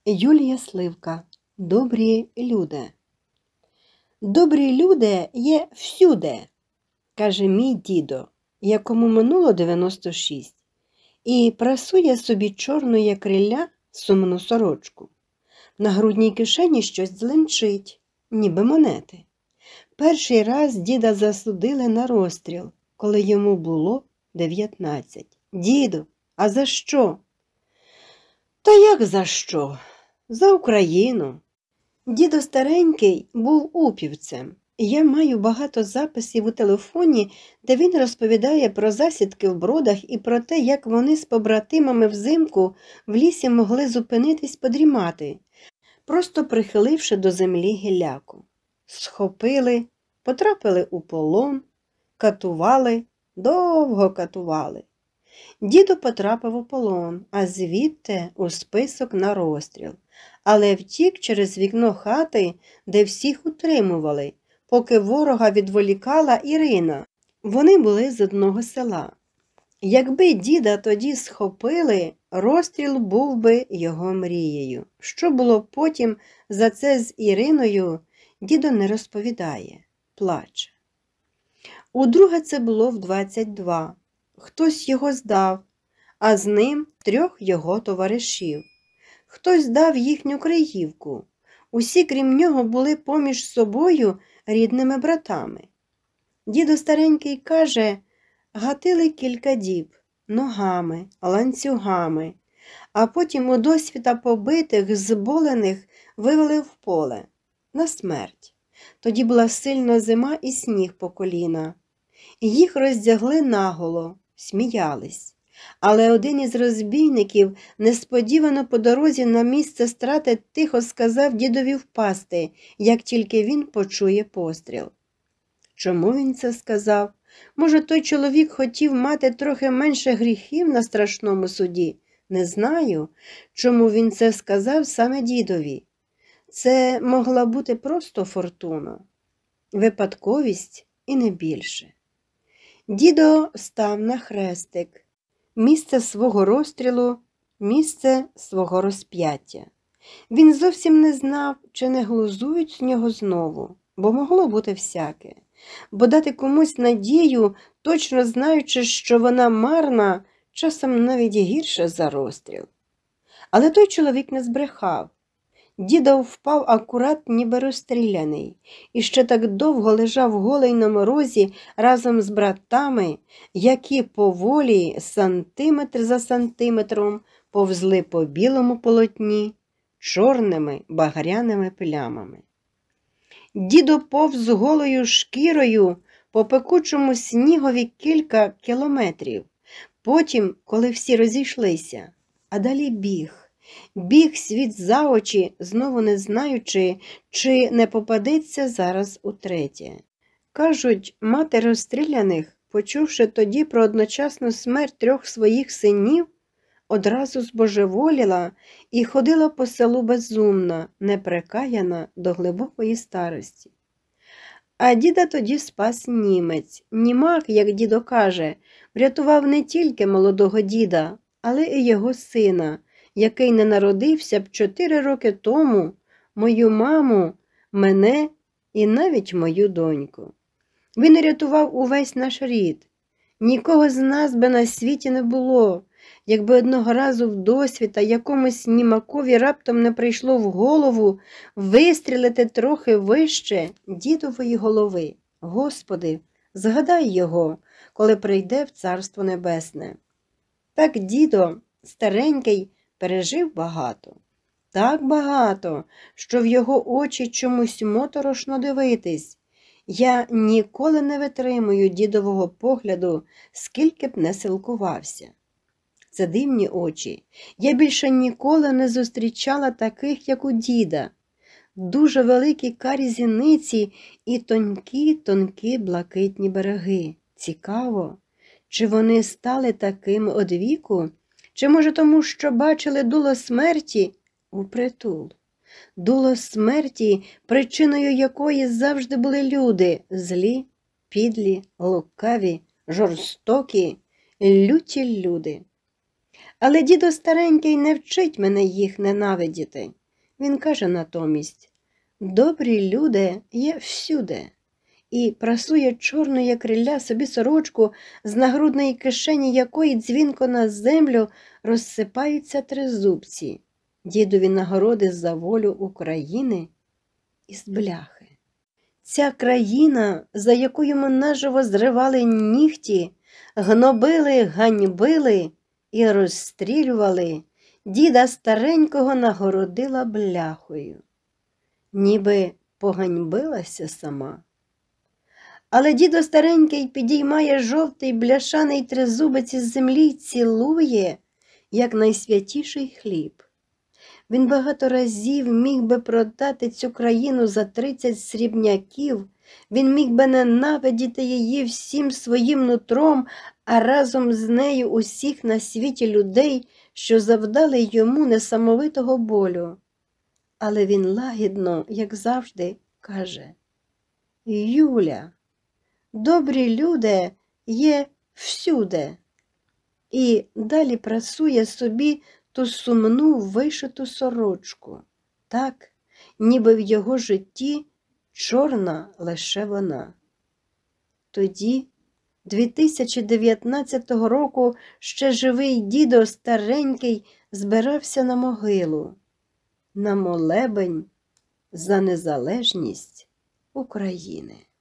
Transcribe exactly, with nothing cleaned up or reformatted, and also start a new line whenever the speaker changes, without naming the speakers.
Юлія Сливка. Добрі люди. Добрі люди є всюди, каже мій дідо, якому минуло дев'яносто шість, і прасує собі чорну, як риля, сумну сорочку. На грудній кишені щось дзеленчить, ніби монети. Перший раз діда засудили на розстріл, коли йому було дев'ятнадцять. Діду, а за що? Та як за що? За Україну. Дідо старенький був упівцем. Я маю багато записів у телефоні, де він розповідає про засідки в Бродах і про те, як вони з побратимами взимку в лісі могли зупинитись подрімати, просто прихиливши до землі гіляку. Схопили, потрапили у полон, катували, довго катували. Дідо потрапив у полон, а звідти у список на розстріл, але втік через вікно хати, де всіх утримували, поки ворога відволікала Ірина. Вони були з одного села. Якби діда тоді схопили, розстріл був би його мрією. Що було потім за це з Іриною, дідо не розповідає, плаче. Удруге це було в двадцять два. Хтось його здав, а з ним трьох його товаришів. Хтось дав їхню Криївку. Усі, крім нього, були поміж собою рідними братами. Дідо старенький каже, гатили кілька діб, ногами, ланцюгами, а потім у досвіта побитих, зболених вивели в поле, на смерть. Тоді була сильна зима і сніг по коліна. Їх роздягли наголо, сміялись. Але один із розбійників несподівано по дорозі на місце страти тихо сказав дідові впасти, як тільки він почує постріл. Чому він це сказав? Може, той чоловік хотів мати трохи менше гріхів на страшному суді? Не знаю, чому він це сказав саме дідові. Це могла бути просто фортуна, випадковість і не більше. Дідо став на хрестик. Місце свого розстрілу, місце свого розп'яття. Він зовсім не знав, чи не глузують з нього знову, бо могло бути всяке. Бо дати комусь надію, точно знаючи, що вона марна, часом навіть гірше за розстріл. Але той чоловік не збрехав. Дідо впав акурат ніби розстріляний, і ще так довго лежав голий на морозі разом з братами, які поволі, сантиметр за сантиметром, повзли по білому полотні чорними багряними плямами. Дідо повз голою шкірою по пекучому снігові кілька кілометрів, потім, коли всі розійшлися, а далі біг. Біг світ за очі, знову не знаючи, чи не попадеться зараз утретє. Кажуть, мати розстріляних, почувши тоді про одночасну смерть трьох своїх синів, одразу збожеволіла і ходила по селу безумна, непрекаяна до глибокої старості. А діда тоді спас німець. Німак, як дідо каже, врятував не тільки молодого діда, але і його сина, який не народився б чотири роки тому, мою маму, мене і навіть мою доньку. Він рятував увесь наш рід. Нікого з нас би на світі не було, якби одного разу вдосвіта якомусь німакові раптом не прийшло в голову вистрілити трохи вище дідової голови. Господи, згадай його, коли прийде в Царство Небесне. Так дідо, старенький, пережив багато. Так багато, що в його очі чомусь моторошно дивитись. Я ніколи не витримую дідового погляду, скільки б не силкувався. Це дивні очі. Я більше ніколи не зустрічала таких, як у діда. Дуже великі карі зіниці і тонкі-тонкі блакитні береги. Цікаво, чи вони стали такими одвіку? Чи, може, тому, що бачили дуло смерті упритул? Дуло смерті, причиною якої завжди були люди – злі, підлі, лукаві, жорстокі, люті люди. Але дідо старенький не вчить мене їх ненавидіти. Він каже натомість: добрі люди є всюди. І прасує чорну, як рілля, собі сорочку, з нагрудної кишені якої дзвінко на землю розсипаються тризубці. Дідові нагороди за волю України із бляхи. Ця країна, за якою ми наживо зривали нігті, гнобили, ганьбили і розстрілювали, діда старенького нагородила бляхою. Ніби поганьбилася сама. Але дідо старенький підіймає жовтий бляшаний тризубець із землі й цілує, як найсвятіший хліб. Він багато разів міг би продати цю країну за тридцять срібняків, він міг би ненавидіти її всім своїм нутром, а разом з нею усіх на світі людей, що завдали йому несамовитого болю. Але він лагідно, як завжди, каже: Юля, добрі люди є всюди. І далі прасує собі ту сумну вишиту сорочку, так, ніби в його житті чорна лише вона. Тоді, дві тисячі дев'ятнадцятого року, ще живий дідо старенький збирався на могилу, на молебень за незалежність України.